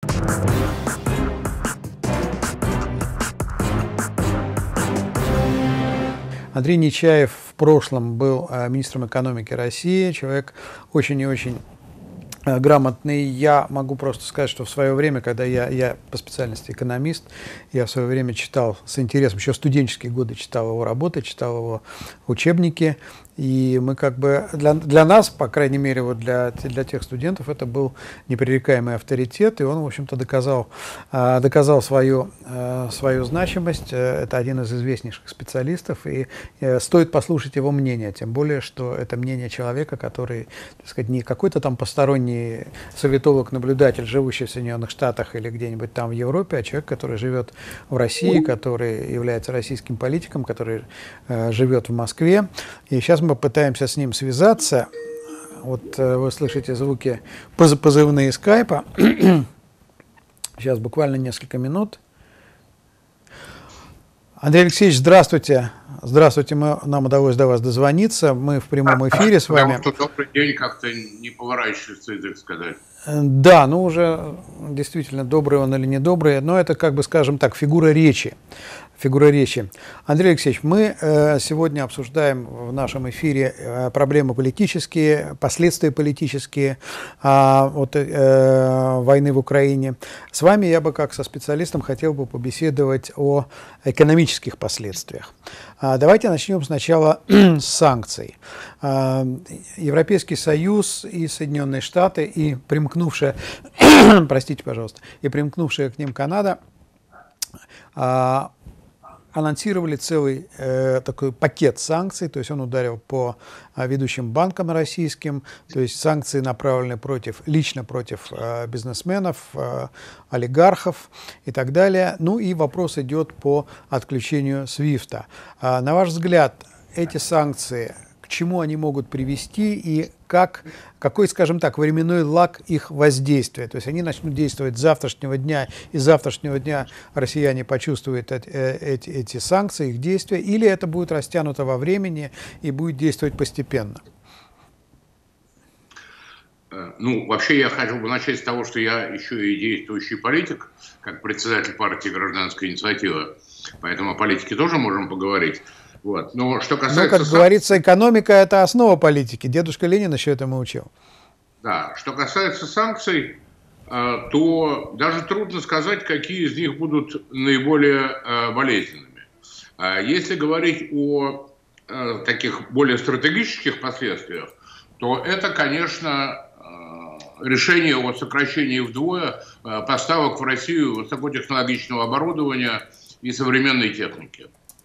Андрей Нечаев в прошлом был министром экономики России, человек очень и очень грамотный. Я могу просто сказать, что в свое время, когда я по специальности экономист, я в свое время читал с интересом, еще в студенческие годы читал его работы, читал его учебники. И мы как бы, для нас, по крайней мере, вот для тех студентов, это был непререкаемый авторитет, и он, в общем-то, доказал свою значимость. Это один из известнейших специалистов, и стоит послушать его мнение, тем более, что это мнение человека, который, так сказать, не какой-то там посторонний советолог-наблюдатель, живущий в Соединенных Штатах или где-нибудь там в Европе, а человек, который живет в России, который является российским политиком, который живет в Москве. И сейчас мы попытаемся с ним связаться. Вот вы слышите звуки позывные скайпа. Сейчас буквально несколько минут. Андрей Алексеевич, здравствуйте. Здравствуйте, нам удалось до вас дозвониться. Мы в прямом эфире с вами. Добрый день, как-то не поворачивается язык сказать. Да, ну уже действительно, добрый он или не добрый, но это, как бы, скажем так, фигура речи. Андрей Алексеевич, мы сегодня обсуждаем в нашем эфире проблемы политические, последствия политические от войны в Украине. С вами я бы, как со специалистом, хотел бы побеседовать о экономических последствиях. Давайте начнем сначала с санкций. Европейский Союз и Соединенные Штаты и примкнувшая, простите, пожалуйста, и примкнувшая к ним Канада анонсировали целый такой пакет санкций, то есть он ударил по ведущим банкам российским, то есть санкции направлены лично против бизнесменов, олигархов и так далее. Ну и вопрос идет по отключению SWIFT. На ваш взгляд, эти санкции, к чему они могут привести и какой, скажем так, временной лаг их воздействия? То есть они начнут действовать с завтрашнего дня, и с завтрашнего дня россияне почувствуют эти санкции, их действия, или это будет растянуто во времени и будет действовать постепенно? Ну, вообще я хотел бы начать с того, что я еще и действующий политик, как председатель партии «Гражданская инициатива», поэтому о политике тоже можем поговорить. Вот. Но что касается как говорится, экономика – это основа политики. Дедушка Ленин еще этому учил. Да, что касается санкций, то даже трудно сказать, какие из них будут наиболее болезненными. Если говорить о таких более стратегических последствиях, то это, конечно, решение о сокращении вдвое поставок в Россию высокотехнологичного оборудования и современной техники.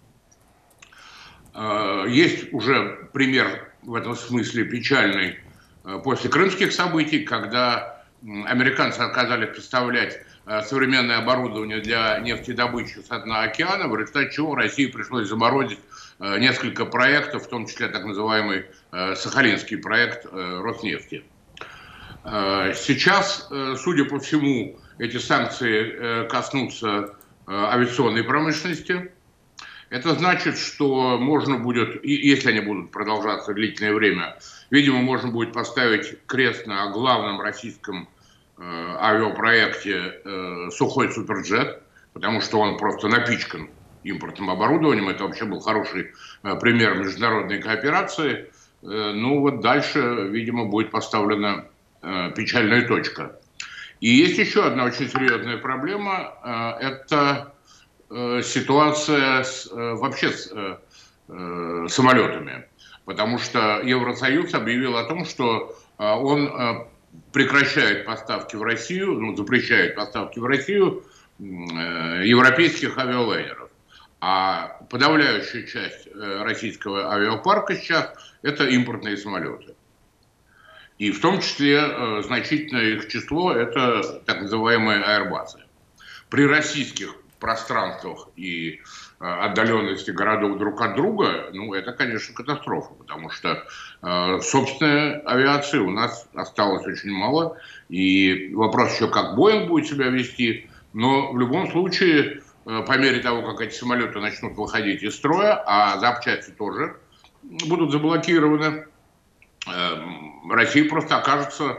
Есть уже пример в этом смысле печальный после крымских событий, когда американцы отказались поставлять современное оборудование для нефтедобычи со дна океана, в результате чего России пришлось заморозить несколько проектов, в том числе так называемый Сахалинский проект Роснефти. Сейчас, судя по всему, эти санкции коснутся авиационной промышленности. Это значит, что можно будет, если они будут продолжаться длительное время, видимо, можно будет поставить крест на главном российском авиапроекте «Сухой Суперджет», потому что он просто напичкан импортным оборудованием. Это вообще был хороший пример международной кооперации. Ну вот дальше, видимо, будет поставлена печальная точка. И есть еще одна очень серьезная проблема. Это ситуация вообще с самолетами, потому что Евросоюз объявил о том, что он прекращает поставки в Россию, запрещает поставки в Россию европейских авиалайнеров. А подавляющая часть российского авиапарка сейчас это импортные самолеты. И в том числе значительное их число это так называемые аэрбасы. При российских пространствах и отдаленности городов друг от друга, это, конечно, катастрофа, потому что собственной авиации у нас осталось очень мало, и вопрос еще, как Боинг будет себя вести, но в любом случае, по мере того, как эти самолеты начнут выходить из строя, а запчасти тоже будут заблокированы, Россия просто окажется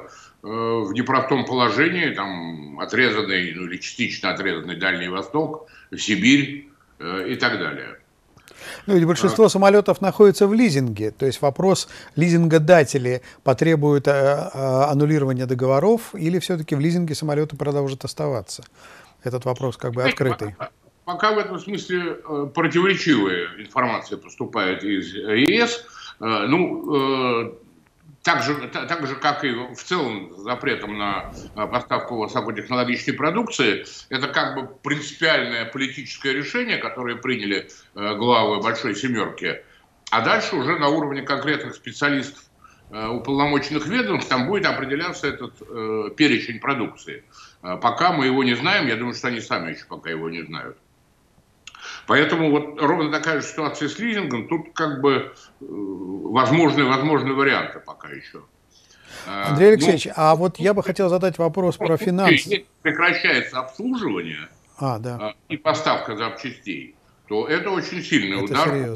в непростом положении, там отрезанный, ну или частично отрезанный Дальний Восток, Сибирь и так далее. Ну, ведь большинство самолетов находится в лизинге, то есть вопрос, лизингодатели потребуют аннулирования договоров или все-таки в лизинге самолеты продолжат оставаться? Этот вопрос как бы открытый. Пока в этом смысле противоречивая информация поступает из ЕС. Ну, так же, как и в целом запретом на поставку высокотехнологичной продукции, это как бы принципиальное политическое решение, которое приняли главы Большой Семерки. А дальше уже на уровне конкретных специалистов уполномоченных ведомств там будет определяться этот перечень продукции. Пока мы его не знаем, я думаю, что они сами еще пока его не знают. Поэтому вот ровно такая же ситуация с лизингом, тут как бы возможны варианты пока еще. Андрей Алексеевич, а вот я бы хотел задать вопрос про финансы. Если прекращается обслуживание да. И поставка запчастей, то это очень сильный удар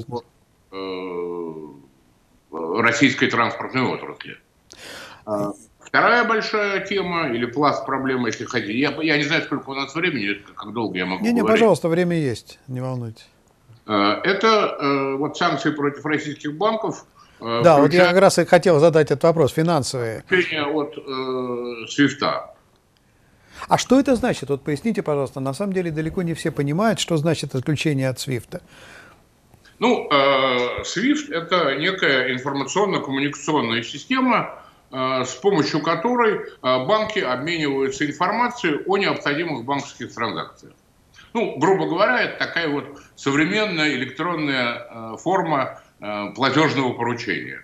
по российской транспортной отрасли. Вторая большая тема, или пласт проблем, если хотите. Я не знаю, сколько у нас времени, как долго я могу говорить. Пожалуйста, время есть, не волнуйтесь. Это вот санкции против российских банков. Да, вот я как раз и хотел задать этот вопрос, финансовые. От СВИФТа. А что это значит? Вот поясните, пожалуйста. На самом деле далеко не все понимают, что значит отключение от СВИФТа. Ну, SWIFT – это некая информационно-коммуникационная система, с помощью которой банки обмениваются информацией о необходимых банковских транзакциях. Ну, грубо говоря, это такая вот современная электронная форма платежного поручения.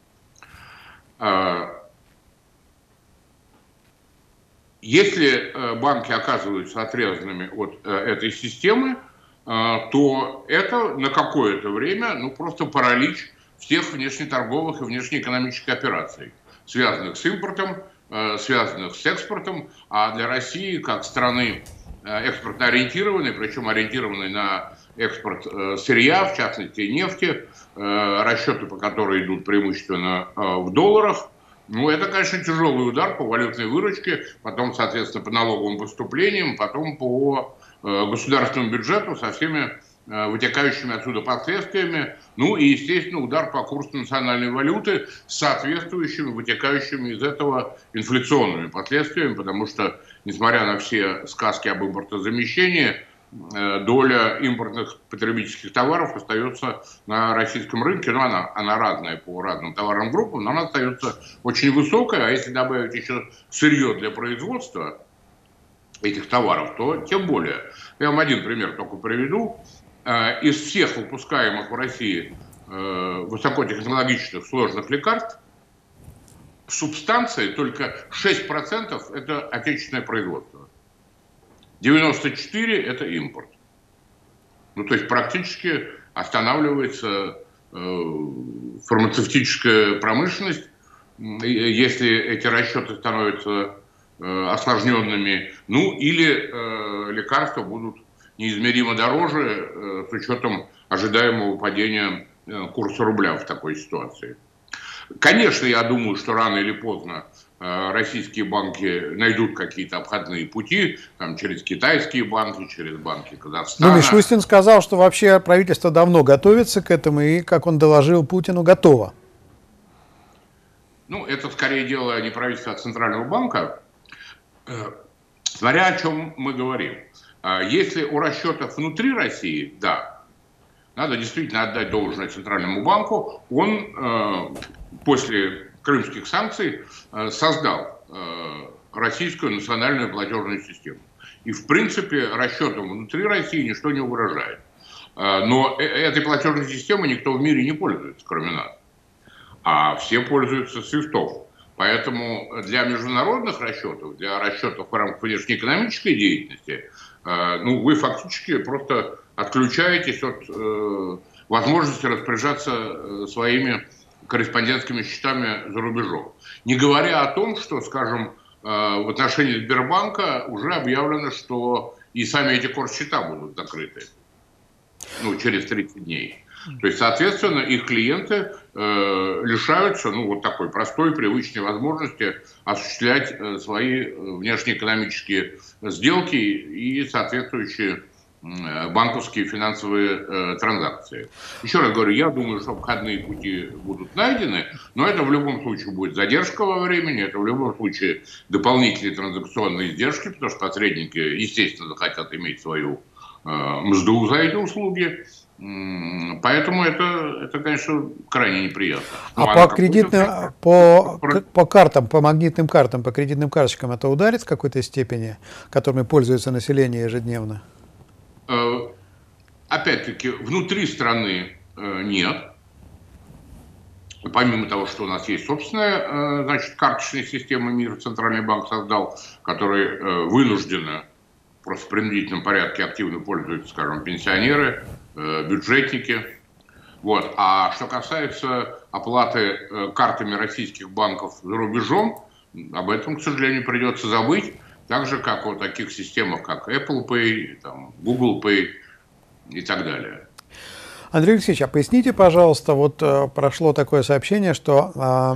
Если банки оказываются отрезанными от этой системы, то это на какое-то время, ну, просто паралич всех внешнеторговых и внешнеэкономических операций, связанных с импортом, связанных с экспортом, а для России, как страны экспортно ориентированной, причем ориентированной на экспорт сырья, в частности нефти, расчеты по которой идут преимущественно в долларах, ну, это, конечно, тяжелый удар по валютной выручке, потом, соответственно, по налоговым поступлениям, потом по государственному бюджету со всеми вытекающими отсюда последствиями, ну и, естественно, удар по курсу национальной валюты с соответствующими, вытекающими из этого инфляционными последствиями, потому что, несмотря на все сказки об импортозамещении, доля импортных потребительских товаров остается на российском рынке, ну, она разная по разным товарным группам, но она остается очень высокая, а если добавить еще сырье для производства этих товаров, то тем более. Я вам один пример только приведу. Из всех выпускаемых в России высокотехнологичных сложных лекарств в субстанции только 6% это отечественное производство. 94% это импорт. Ну, то есть практически останавливается фармацевтическая промышленность, если эти расчеты становятся осложненными, ну или лекарства будут неизмеримо дороже с учетом ожидаемого падения курса рубля в такой ситуации. Конечно, я думаю, что рано или поздно российские банки найдут какие-то обходные пути, там, через китайские банки, через банки Казахстана. Ну, Мишустин сказал, что вообще правительство давно готовится к этому, и, как он доложил Путину, готово. Ну, это скорее дело не правительства, а Центрального банка. Смотря о чем мы говорим. Если у расчетов внутри России, да, надо действительно отдать должное Центральному банку, он после крымских санкций создал российскую национальную платежную систему. И, в принципе, расчетам внутри России ничто не угрожает. Но этой платежной системой никто в мире не пользуется, кроме нас. А все пользуются свифтом. Поэтому для международных расчетов, для расчетов в рамках внешнеэкономической деятельности, ну, вы фактически просто отключаетесь от возможности распоряжаться своими корреспондентскими счетами за рубежом. Не говоря о том, что, скажем, в отношении Сбербанка уже объявлено, что и сами эти корсчета будут закрыты. ну, через 30 дней. То есть, соответственно, их клиенты лишаются, ну, вот такой простой, привычной возможности осуществлять свои внешнеэкономические сделки и соответствующие банковские финансовые транзакции. Еще раз говорю, я думаю, что обходные пути будут найдены, но это в любом случае будет задержка во времени, это в любом случае дополнительные транзакционные издержки, потому что посредники, естественно, захотят иметь свою мзду за эти услуги. Поэтому это, конечно, крайне неприятно. А по кредитным, по картам, по магнитным картам, по кредитным карточкам это ударит в какой-то степени, которыми пользуется население ежедневно? Опять-таки, внутри страны нет. Помимо того, что у нас есть собственная, значит, карточная система МИР, Центральный банк создал, которой вынуждены просто в принудительном порядке активно пользуются, скажем, пенсионеры, бюджетники. Вот. А что касается оплаты картами российских банков за рубежом, об этом, к сожалению, придется забыть. Так же, как о таких системах, как Apple Pay, там, Google Pay и так далее. Андрей Алексеевич, а поясните, пожалуйста, вот прошло такое сообщение, что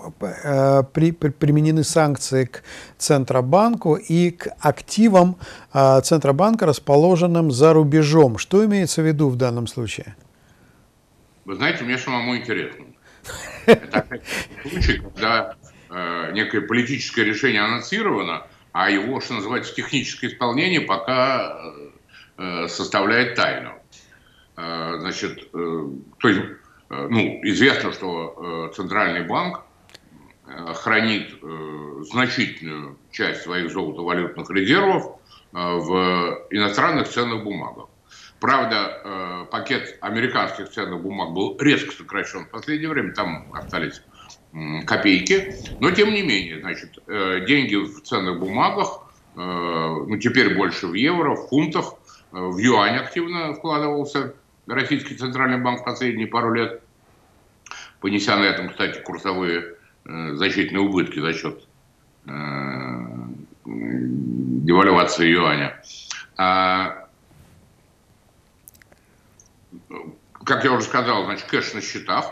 применены санкции к Центробанку и к активам Центробанка, расположенным за рубежом. Что имеется в виду в данном случае? Вы знаете, мне самому интересно. Это опять случай, когда некое политическое решение анонсировано, а его, что называется, техническое исполнение пока составляет тайну. Значит, то есть, ну, известно, что Центральный банк хранит значительную часть своих золотовалютных резервов в иностранных ценных бумагах. Правда, пакет американских ценных бумаг был резко сокращен в последнее время, там остались копейки, но тем не менее, значит, деньги в ценных бумагах, ну, теперь больше в евро, в фунтах, в юань активно вкладывался Российский Центральный банк последние пару лет, понеся на этом, кстати, курсовые значительные убытки за счет девальвации юаня. Как я уже сказал, значит, кэш на счетах.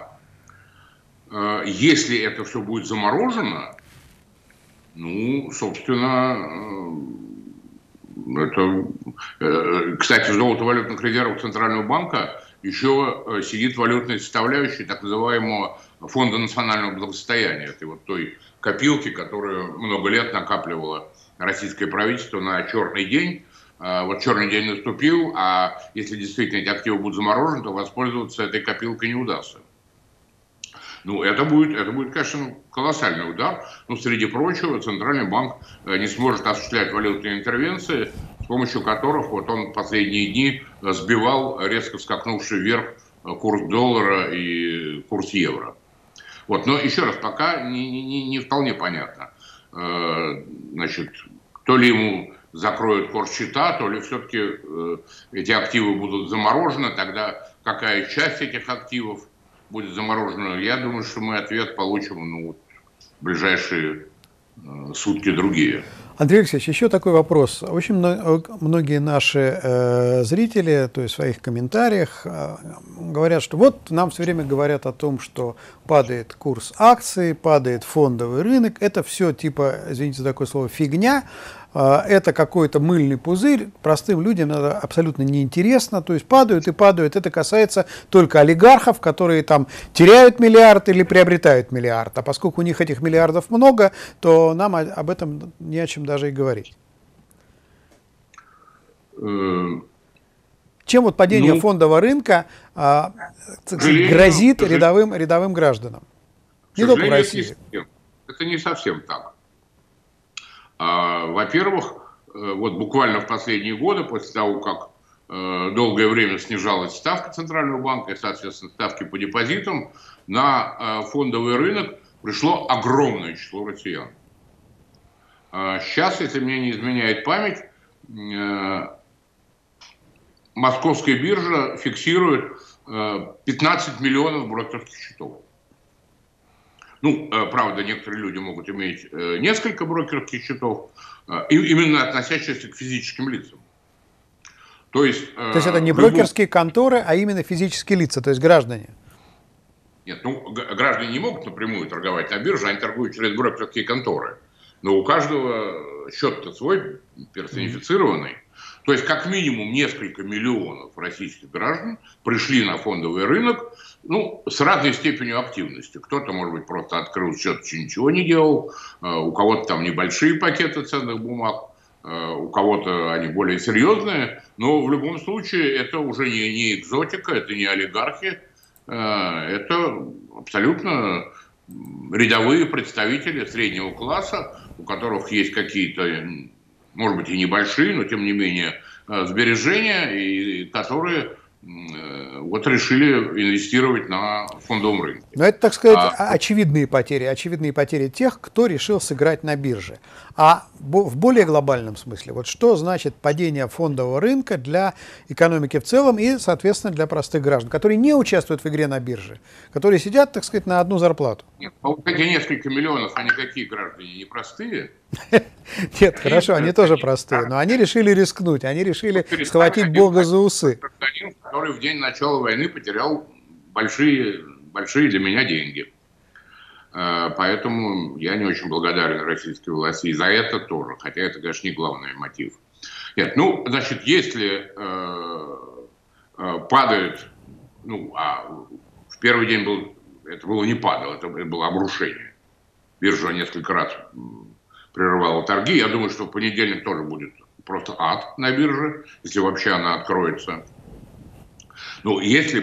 Если это все будет заморожено, ну, собственно, это, кстати, в золотовалютных резервах Центрального банка еще сидит валютная составляющая так называемого Фонда национального благосостояния. Это вот той копилки, которую много лет накапливало российское правительство на черный день. Вот черный день наступил, а если действительно эти активы будут заморожены, то воспользоваться этой копилкой не удастся. Ну, это будет, конечно, колоссальный удар. Но, среди прочего, Центральный банк не сможет осуществлять валютные интервенции, с помощью которых вот он последние дни сбивал резко скакнувший вверх курс доллара и курс евро. Вот. Но еще раз, пока не вполне понятно. Значит, то ли ему закроют корсчета, то ли все-таки эти активы будут заморожены, тогда какая часть этих активов будет заморожена. Я думаю, что мы ответ получим, ну, в ближайшие сутки другие. Андрей Алексеевич, еще такой вопрос. Очень многие наши зрители, то есть в своих комментариях, говорят, что вот нам все время говорят о том, что падает курс акций, падает фондовый рынок. Это все типа, извините за такое слово, фигня. Это какой-то мыльный пузырь, простым людям это абсолютно неинтересно, то есть падают и падают. Это касается только олигархов, которые там теряют миллиард или приобретают миллиард. А поскольку у них этих миллиардов много, то нам об этом не о чем даже и говорить. Чем вот падение фондового рынка грозит рядовым гражданам? Не только в России. Это не совсем так. Во-первых, вот буквально в последние годы, после того, как долгое время снижалась ставка Центрального банка и, соответственно, ставки по депозитам, на фондовый рынок пришло огромное число россиян. Сейчас, если мне не изменяет память, Московская биржа фиксирует 15 миллионов брокерских счетов. Ну, правда, некоторые люди могут иметь несколько брокерских счетов, именно относящихся к физическим лицам. То есть это не брокерские конторы, а именно физические лица, то есть граждане? Нет, ну, граждане не могут напрямую торговать на бирже, они торгуют через брокерские конторы. Но у каждого счет-то свой, персонифицированный. То есть, как минимум, несколько миллионов российских граждан пришли на фондовый рынок, ну, с разной степенью активности. Кто-то, может быть, просто открыл счет, ничего не делал, у кого-то там небольшие пакеты ценных бумаг, у кого-то они более серьезные, но в любом случае это уже не экзотика, это не олигархи, это абсолютно рядовые представители среднего класса, у которых есть какие-то, может быть, и небольшие, но тем не менее сбережения, и которые вот решили инвестировать на фондовом рынке. Но это, так сказать, очевидные потери тех, кто решил сыграть на бирже. А в более глобальном смысле, вот что значит падение фондового рынка для экономики в целом и, соответственно, для простых граждан, которые не участвуют в игре на бирже, которые сидят, так сказать, на одну зарплату? Нет, вот эти несколько миллионов, они какие граждане, не простые? Нет, хорошо, они тоже простые, но они решили рискнуть, они решили схватить Бога за усы. Который в день начала войны потерял большие для меня деньги. Поэтому я не очень благодарен российской власти и за это тоже, хотя это, конечно, не главный мотив. Нет, ну, значит, если падает, ну, а в первый день это было не падало, это было обрушение. Биржа несколько раз прерывала торги. Я думаю, что в понедельник тоже будет просто ад на бирже, если вообще она откроется. Ну, если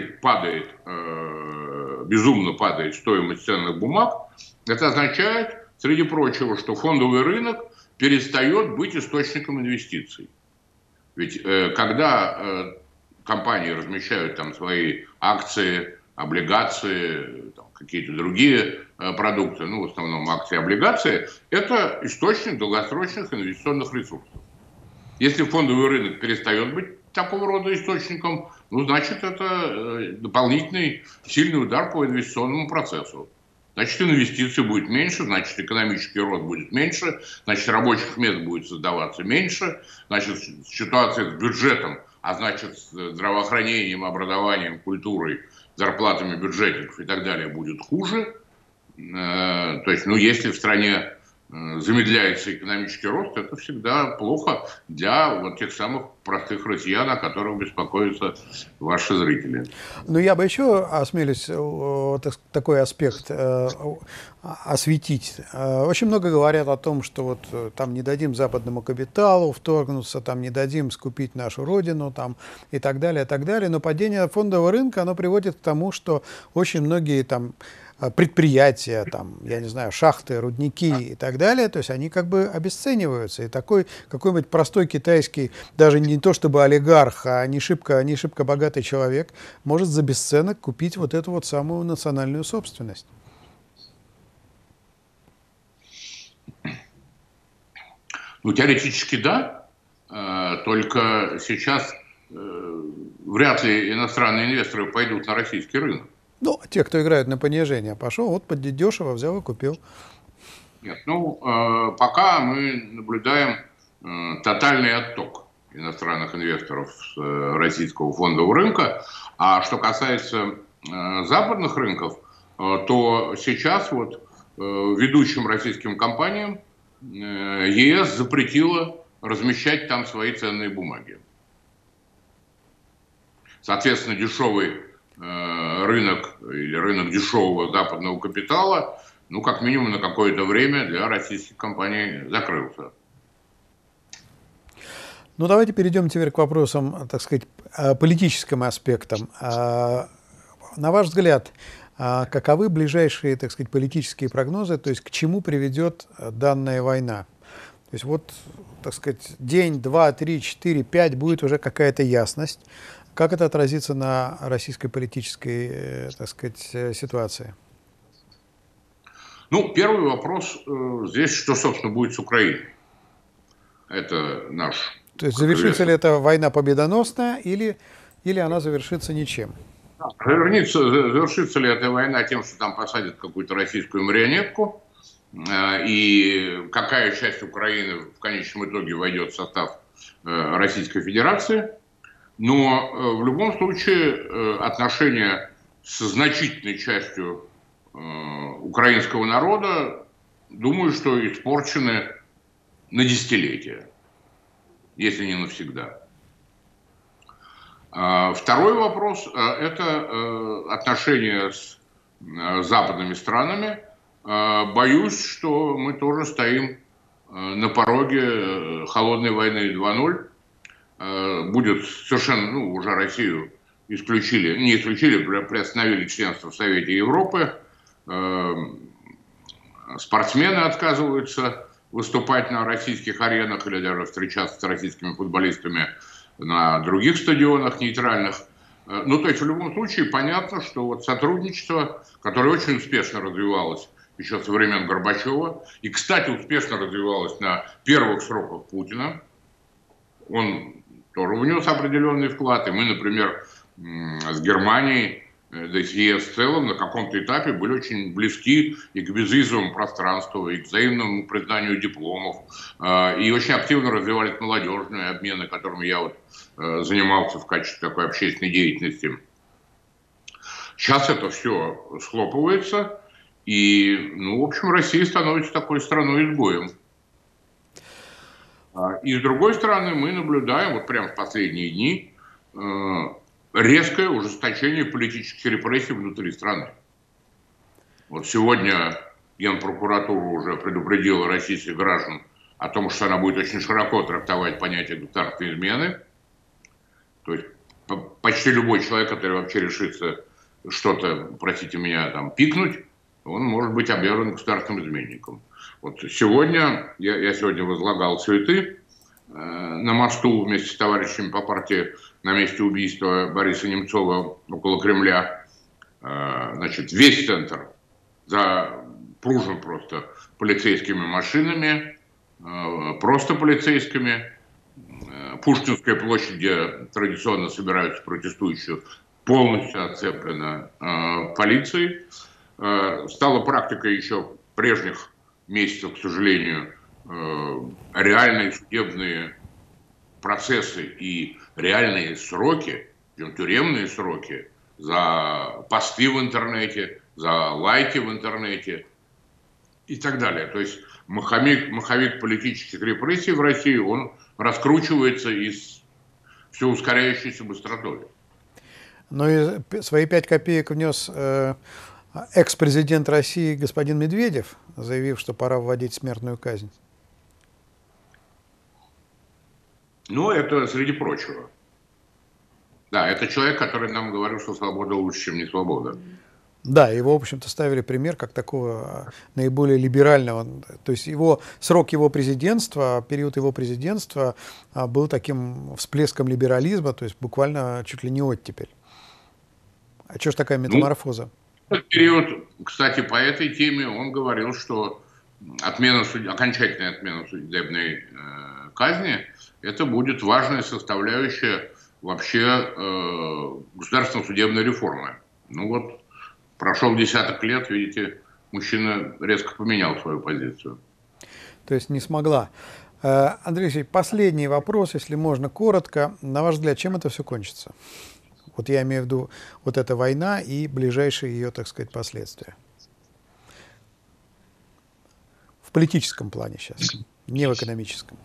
безумно падает стоимость ценных бумаг, это означает, среди прочего, что фондовый рынок перестает быть источником инвестиций. Ведь когда компании размещают там свои акции, облигации, там, какие-то другие продукты, ну, в основном акции и облигации, это источник долгосрочных инвестиционных ресурсов. Если фондовый рынок перестает быть такого рода источником, ну, значит, это дополнительный сильный удар по инвестиционному процессу. Значит, инвестиций будет меньше, значит, экономический рост будет меньше, значит, рабочих мест будет создаваться меньше, значит, ситуация с бюджетом, а значит, с здравоохранением, образованием, культурой, зарплатами бюджетников и так далее будет хуже. То есть, ну, если в стране замедляется экономический рост, это всегда плохо для вот тех самых простых россиян, о которых беспокоятся ваши зрители. Ну, я бы еще осмелюсь такой аспект осветить. Очень много говорят о том, что вот там не дадим западному капиталу вторгнуться, там не дадим скупить нашу родину, там и так далее, но падение фондового рынка, оно приводит к тому, что очень многие там предприятия, там, я не знаю, шахты, рудники и так далее, то есть они как бы обесцениваются. И такой какой-нибудь простой китайский, даже не то чтобы олигарх, а не шибко богатый человек, может за бесценок купить вот эту вот самую национальную собственность. Ну, теоретически да, только сейчас вряд ли иностранные инвесторы пойдут на российский рынок. Ну, те, кто играют на понижение, пошел, вот дешево взял и купил. Нет, ну, пока мы наблюдаем тотальный отток иностранных инвесторов с российского фондового рынка. А что касается западных рынков, то сейчас вот ведущим российским компаниям ЕС запретила размещать там свои ценные бумаги. Соответственно, дешевый рынок или рынок дешевого западного капитала, ну, как минимум на какое-то время для российских компаний закрылся. Ну, давайте перейдем теперь к вопросам, так сказать, политическим аспектам. На ваш взгляд, каковы ближайшие, так сказать, политические прогнозы, то есть к чему приведет данная война? То есть вот, так сказать, день, 2, 3, 4, 5 будет уже какая-то ясность. Как это отразится на российской политической, так сказать, ситуации? Ну, первый вопрос здесь, что, собственно, будет с Украиной. Это наш... То есть завершится ли эта война победоносная или она завершится ничем? Завершится ли эта война тем, что там посадят какую-то российскую марионетку, и какая часть Украины в конечном итоге войдет в состав Российской Федерации? Но в любом случае отношения со значительной частью украинского народа, думаю, что испорчены на десятилетия, если не навсегда. Второй вопрос – это отношения с западными странами. Боюсь, что мы тоже стоим на пороге холодной войны 2.0. Будет совершенно, уже Россию исключили, не исключили, приостановили членство в Совете Европы. Спортсмены отказываются выступать на российских аренах или даже встречаться с российскими футболистами на других стадионах нейтральных. То есть в любом случае понятно, что вот сотрудничество, которое очень успешно развивалось еще со времен Горбачева, и, кстати, успешно развивалось на первых сроках Путина, он тоже внес определенный вклад. И мы, например, с Германией, да и с ЕС в целом на каком-то этапе были очень близки и к безвизовому пространству, и к взаимному признанию дипломов, и очень активно развивались молодежные обмены, которыми я занимался в качестве такой общественной деятельности. Сейчас это все схлопывается, и, в общем, Россия становится такой страной-изгоем. И с другой стороны, мы наблюдаем, вот прямо в последние дни, резкое ужесточение политических репрессий внутри страны. Вот сегодня Генпрокуратура уже предупредила российских граждан о том, что она будет очень широко трактовать понятие государственной измены. То есть почти любой человек, который вообще решится что-то, простите меня, пикнуть, он может быть объявлен государственным изменником. Вот сегодня, я сегодня возлагал цветы на мосту вместе с товарищами по партии на месте убийства Бориса Немцова около Кремля. Значит, весь центр запружен просто полицейскими машинами, просто полицейскими. Пушкинская площадь, где традиционно собираются протестующие, полностью оцеплена полицией. Стала практикой еще прежних месяцев, к сожалению, реальные судебные процессы и реальные сроки, тюремные сроки за посты в интернете, за лайки в интернете и так далее. То есть маховик политических репрессий в России, он раскручивается и с все ускоряющейся быстротой. Но и свои 5 копеек внес экс-президент России господин Медведев, заявив, что пора вводить смертную казнь. Это среди прочего. Да, это человек, который нам говорил, что свобода лучше, чем не свобода. Да, его, в общем-то, ставили пример как такого наиболее либерального. То есть срок его президентства, период его президентства был таким всплеском либерализма, то есть буквально чуть ли не оттепель. А что ж такая метаморфоза? Этот период, кстати, по этой теме он говорил, что окончательная отмена судебной казни это будет важная составляющая вообще государственной судебной реформы. Прошел десяток лет, видите, мужчина резко поменял свою позицию. То есть не смогла. Андрей Алексеевич, последний вопрос, если можно, коротко. На ваш взгляд, чем это все кончится? Вот я имею в виду вот эта война и ближайшие ее, так сказать, последствия. В политическом плане сейчас, не в экономическом.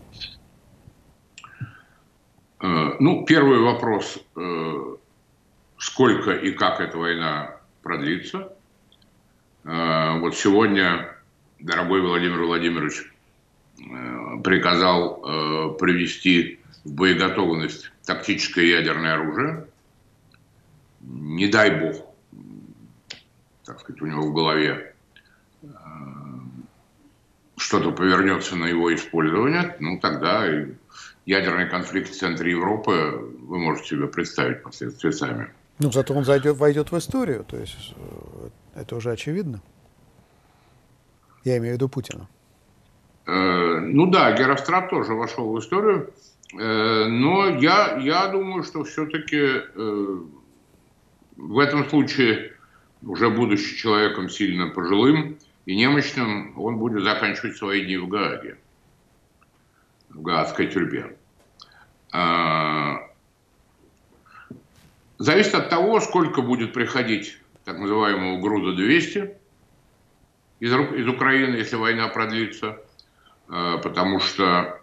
Первый вопрос, сколько и как эта война продлится. Вот сегодня дорогой Владимир Владимирович приказал привести в боеготовность тактическое ядерное оружие. Не дай бог, так сказать, у него в голове что-то повернется на его использование, тогда ядерный конфликт в центре Европы вы можете себе представить последствия сами. Зато он войдет в историю, то есть это уже очевидно. Я имею в виду Путина. Герострат тоже вошел в историю, но я думаю, что все-таки в этом случае, уже будучи человеком сильно пожилым и немощным, он будет заканчивать свои дни в Гааге, в Гаагской тюрьме. Зависит от того, сколько будет приходить так называемого груза-200 из Украины, если война продлится, потому что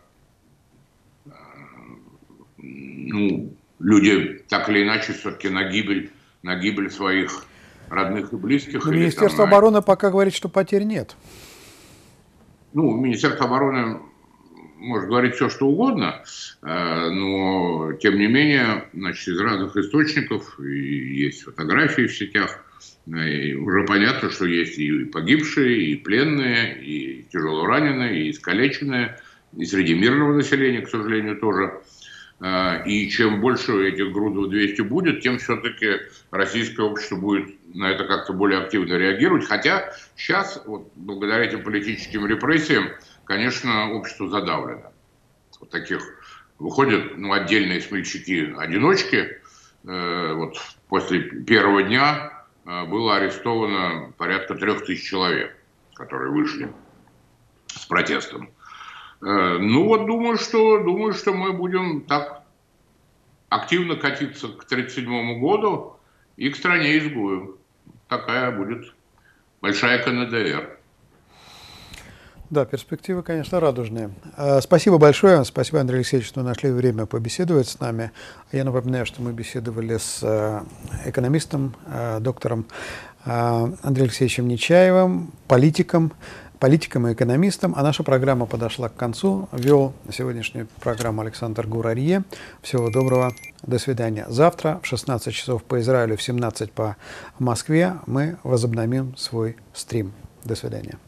люди так или иначе все-таки на гибель своих родных и близких. Но Министерство обороны пока говорит, что потерь нет. Министерство обороны может говорить все, что угодно, но тем не менее, из разных источников, и есть фотографии в сетях, и уже понятно, что есть и погибшие, и пленные, и тяжело раненые, и искалеченные, и среди мирного населения, к сожалению, тоже. И чем больше этих грузов 200 будет, тем все-таки российское общество будет на это как-то более активно реагировать. Хотя сейчас, благодаря этим политическим репрессиям, конечно, общество задавлено. Таких выходят отдельные смельчаки-одиночки. После первого дня было арестовано порядка 3000 человек, которые вышли с протестом. Думаю, что мы будем так активно катиться к 1937 году и к стране-изгою. Такая будет большая КНДР. Да, перспективы, конечно, радужные. Спасибо большое. Спасибо, Андрей Алексеевич, что нашли время побеседовать с нами. Я напоминаю, что мы беседовали с экономистом, доктором Андреем Алексеевичем Нечаевым, политиком и экономистом. А наша программа подошла к концу. Вел сегодняшнюю программу Александр Гурарье. Всего доброго. До свидания. Завтра в 16 часов по Израилю, в 17 по Москве мы возобновим свой стрим. До свидания.